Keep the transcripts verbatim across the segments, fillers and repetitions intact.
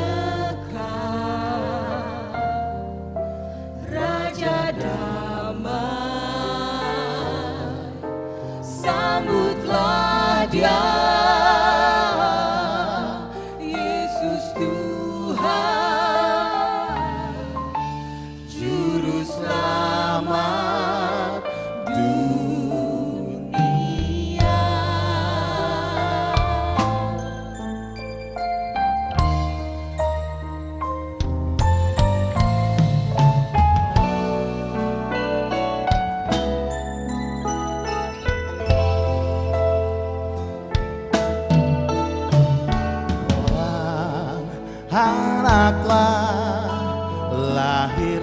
Dia Yesus Tuhan, Juru Selamat dunia. Anaklah lahir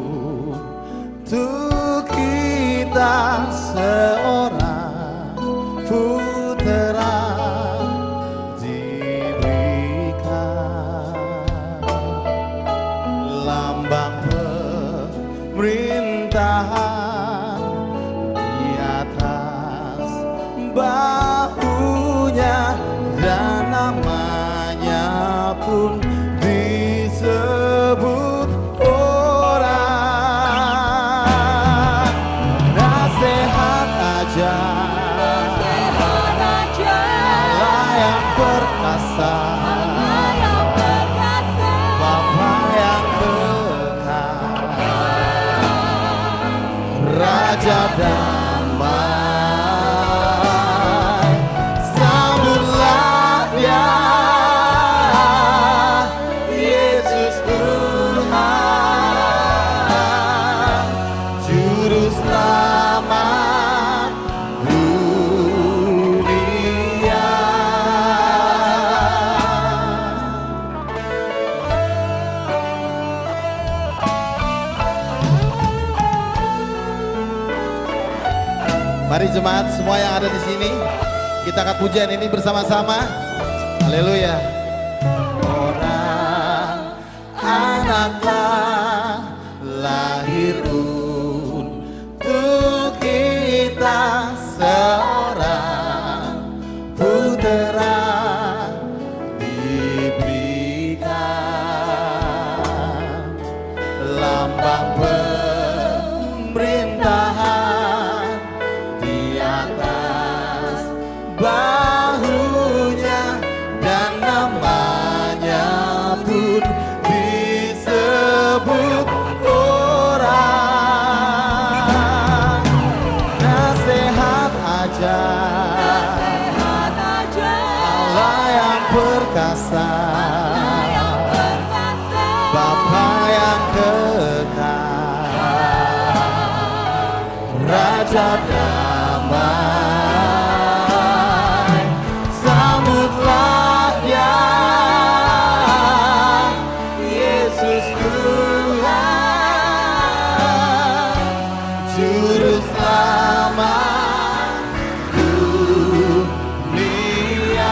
untuk kita, seorang putera diberikan, lambang pemerintahan di atas bahunya, dan namanya pun disebut orang. Nasihat aja, Nasihat aja, Allah yang perkasa, Allah yang perkasa, Bapa yang bekal, Raja damai, sambutlah Dia, Selamat dunia. Mari jemaat semua yang ada di sini, kita akan pujian ini bersama-sama. Haleluya. Orang anaklah lahir untuk kita, seorang putera diberikan, lambang pemerintahan di atas bahunya, dan namanya pun disebut orang. Nasihat aja, Nasihat aja, Allah yang perkasa, Allah yang perkasa, Bapa yang kekal, Raja damai, sambutlah Dia, Yesus Tuhan, Juru Selamat dunia.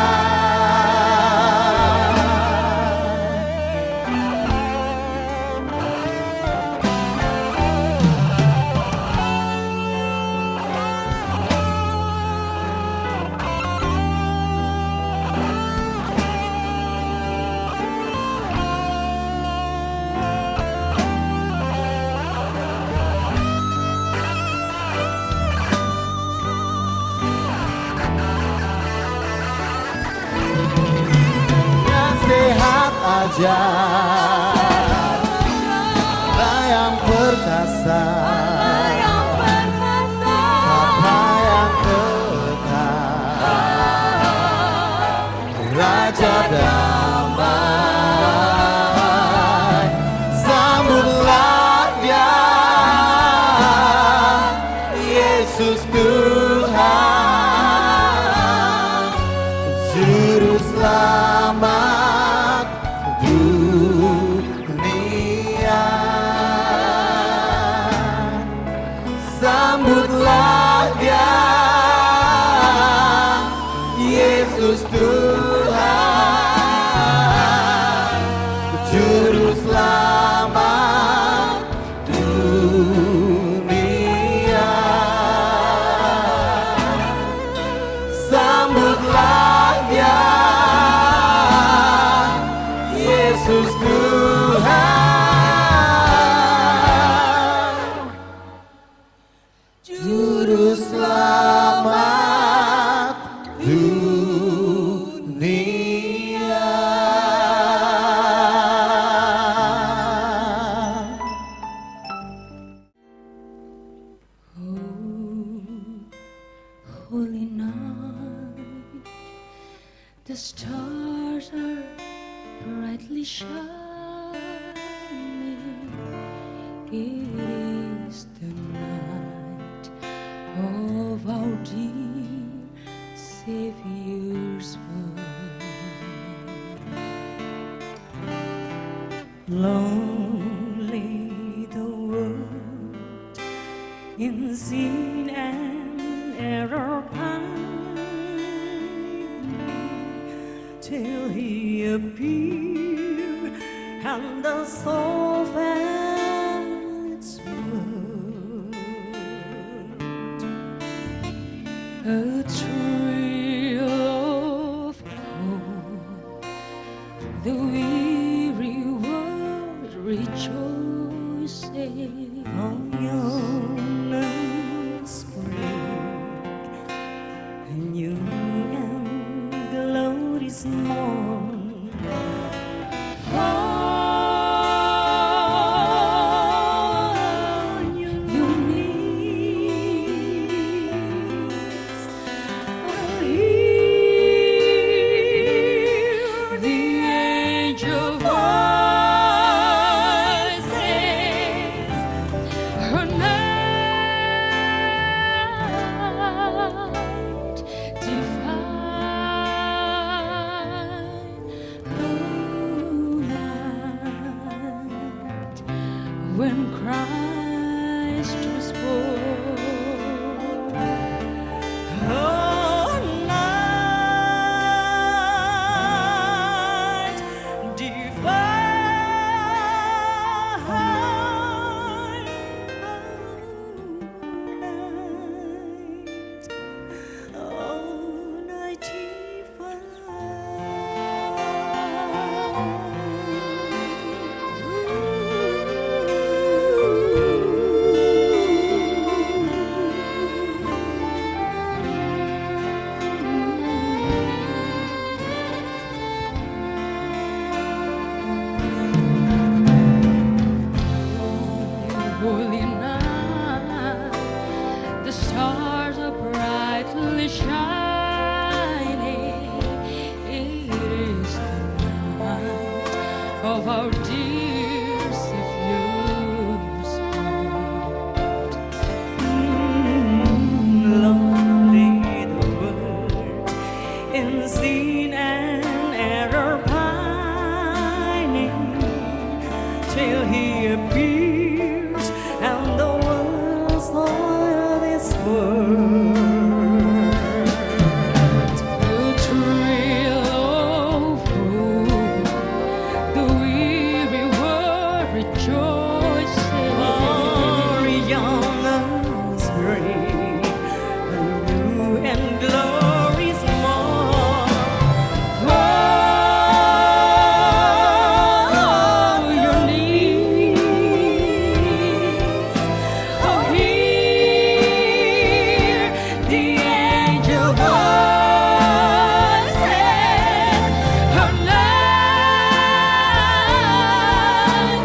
Nasihat aja, Allah yang perkasa, Allah yang perkasa, Bapa yang kekal, Raja damai, sambutlah Dia, Yesus Tuhan, Juru Selamat dunia. Tuhan, Juru Selamat dunia. Holy night, the stars are brightly shining. It is the night of our dear Savior's birth. Lonely the world in sin and error pine, till he appear and the soul felt its worth. A thrill of hope, the weary world rejoicing on yon spring, a new and glorious morn. On your knees, hear the angel voices, her night divine, oh night when Christ was born, oh night divine, oh night holy night, the stars are brightly shining. It is the night of our dear Savior's birth. Lonely the world in sin and error pining, till he appears and the world soil is world. The thrill of hope, the weary world rejoicing. For young spring, a new and glorious morn. Oh, your knees, oh, hear the angel voices, her night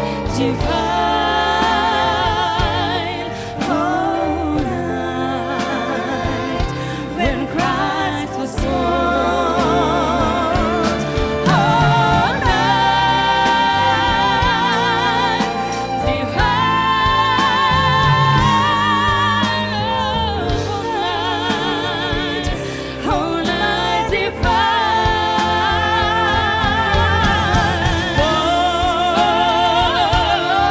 divine, oh night when Christ was born, oh night divine, oh night divine, oh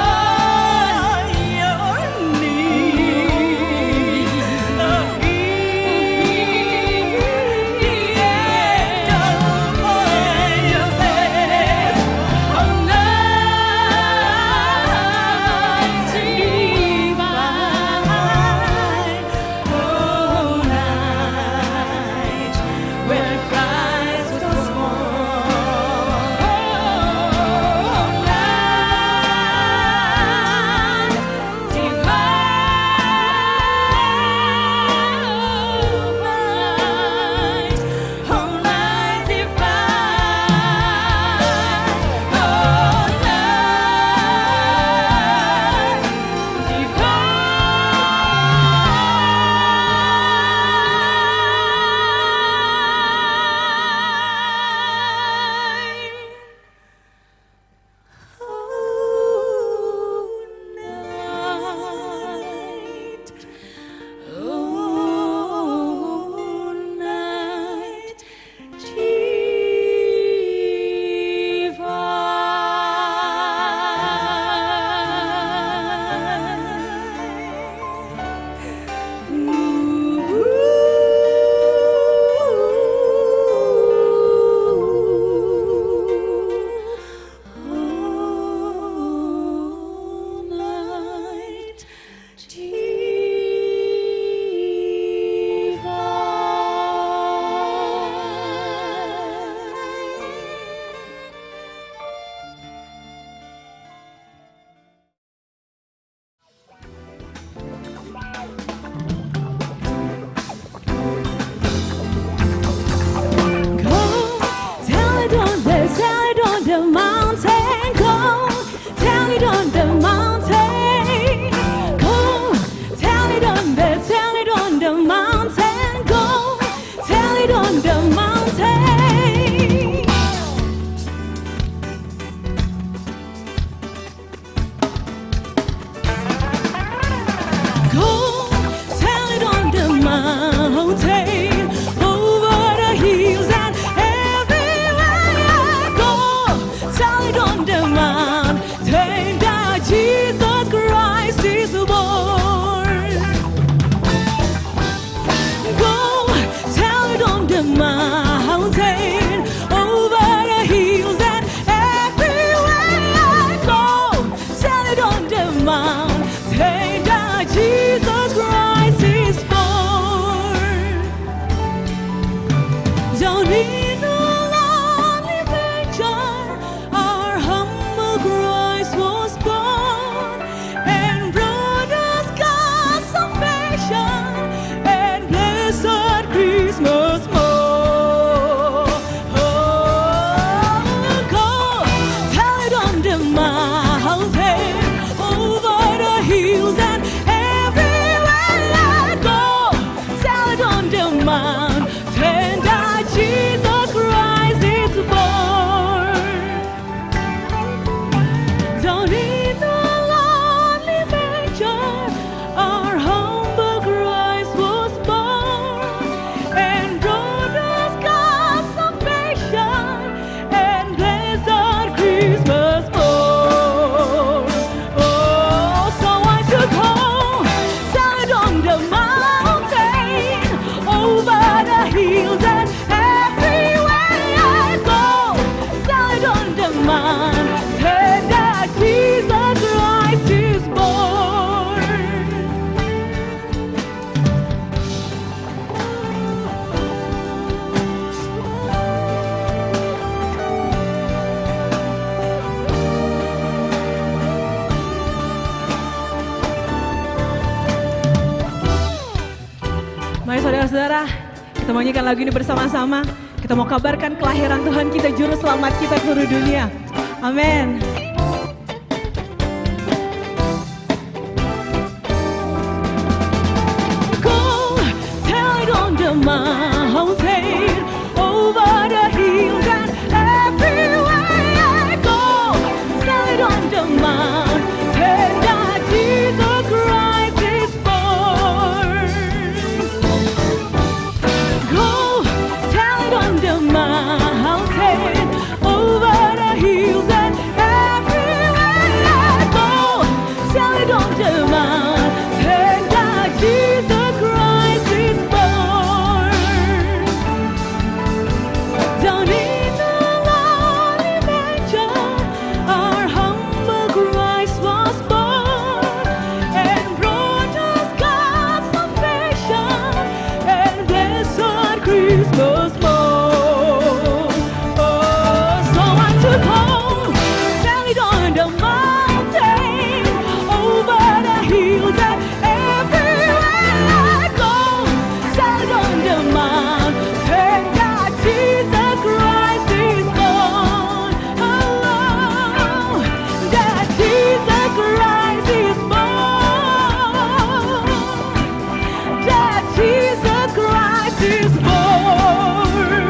Christ was born and brought us God's salvation and blessed Christmas morn. Mari saudara-saudara, kita mau nyanyikan lagu ini bersama-sama. Kita mau kabarkan kelahiran Tuhan kita, Juru Selamat kita ke seluruh dunia. Amin. Go, tell it on the mountain, over the hills and everywhere I go. Tell it on the mountain that Jesus Christ is born. Go, tell it on the mountain, over the hills and everywhere I go. Tell it on the mountain that Jesus Christ is born. Down in the lonely manger, our humble Christ was born and brought us God's salvation and blessed Christmas morn. Oh, so I took home, tell it on the mountain, over the hills and everywhere I go. Tell it on the mountain that Jesus Christ is born. Oh, that Jesus Christ is born. That Jesus Christ is born.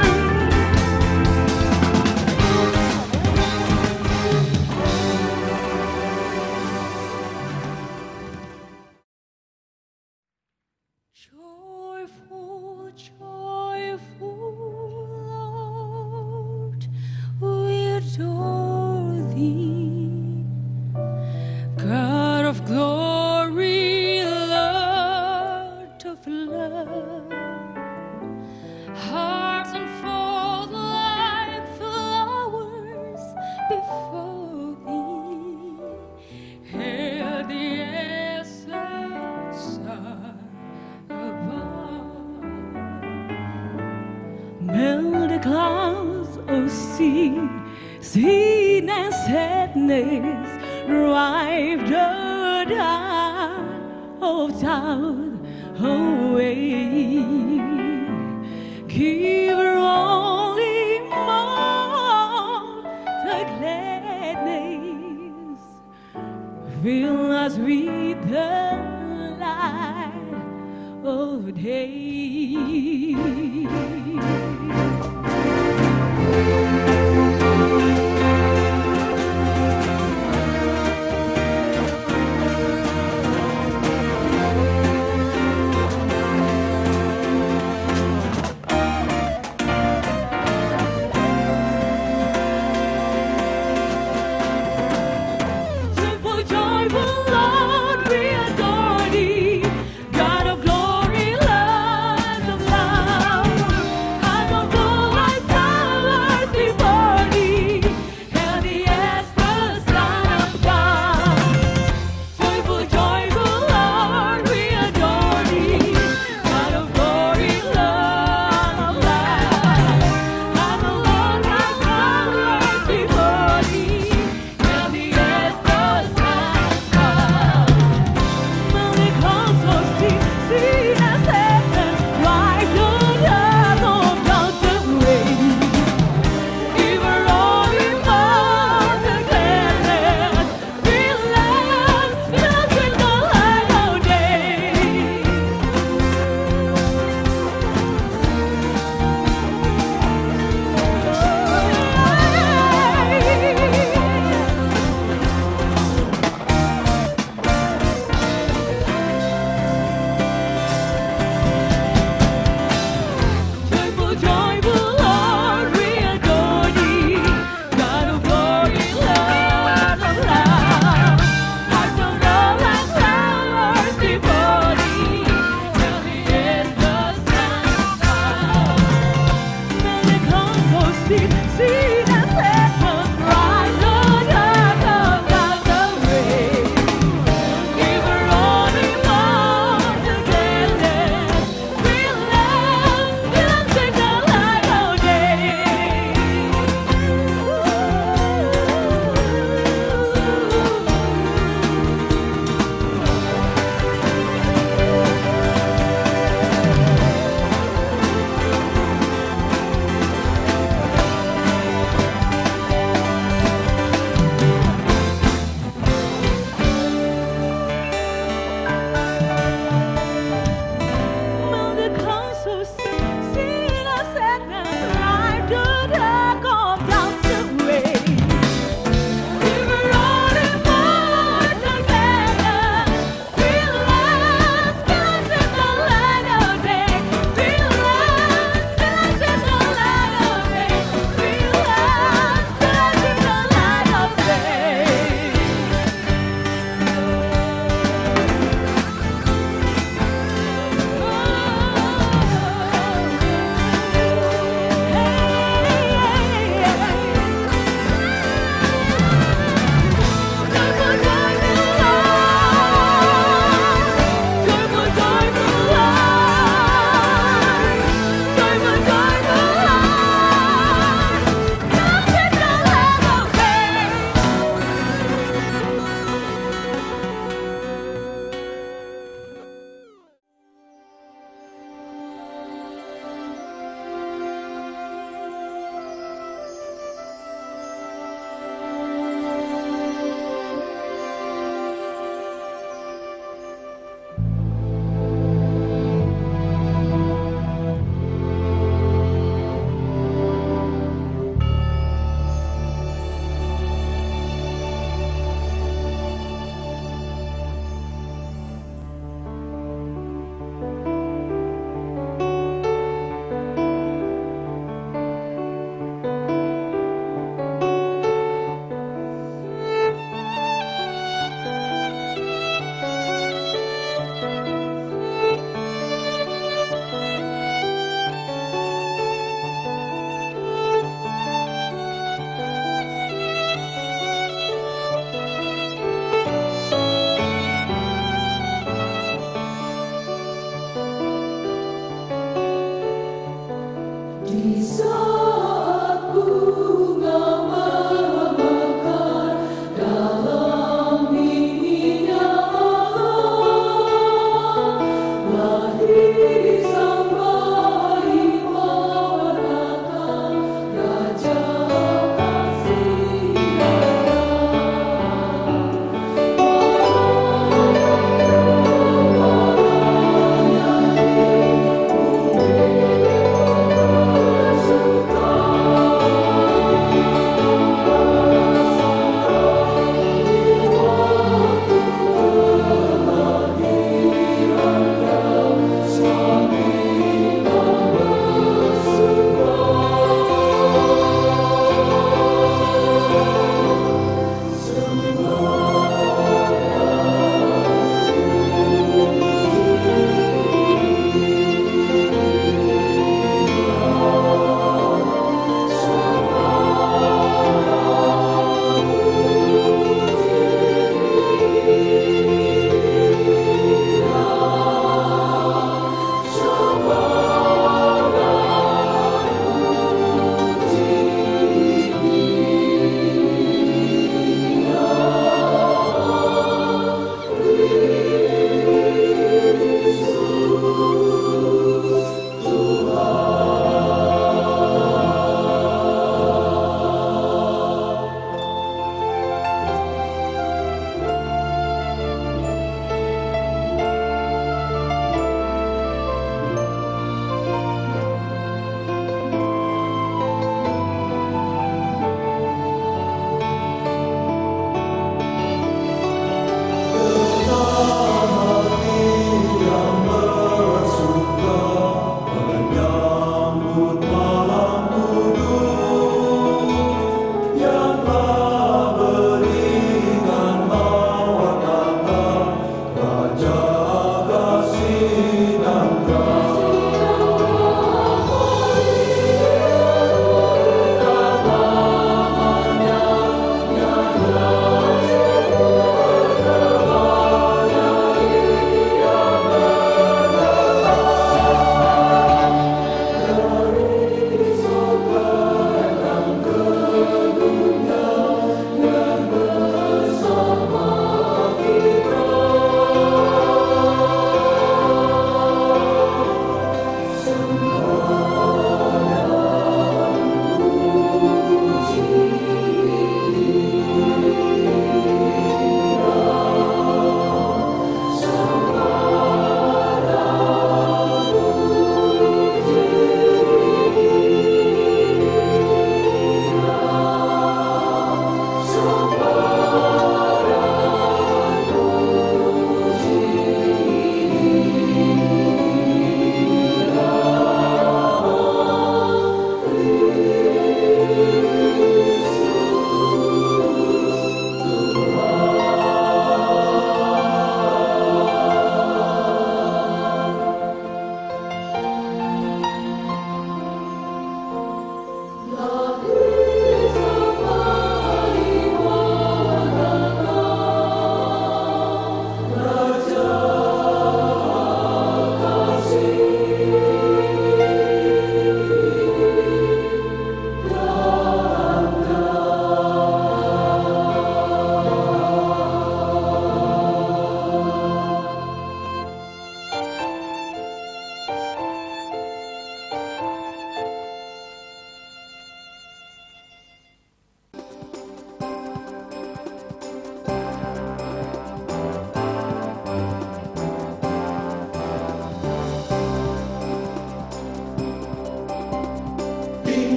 Joyful, joyful, Lord, we adore Thee. God of glory, Lord of love, hearts unfold like flowers before Thee. Hail the essence above. Melt the clouds of sin, sin and sadness, drive the dark of doubt away. Give only more the gladness, fill us with the light of day.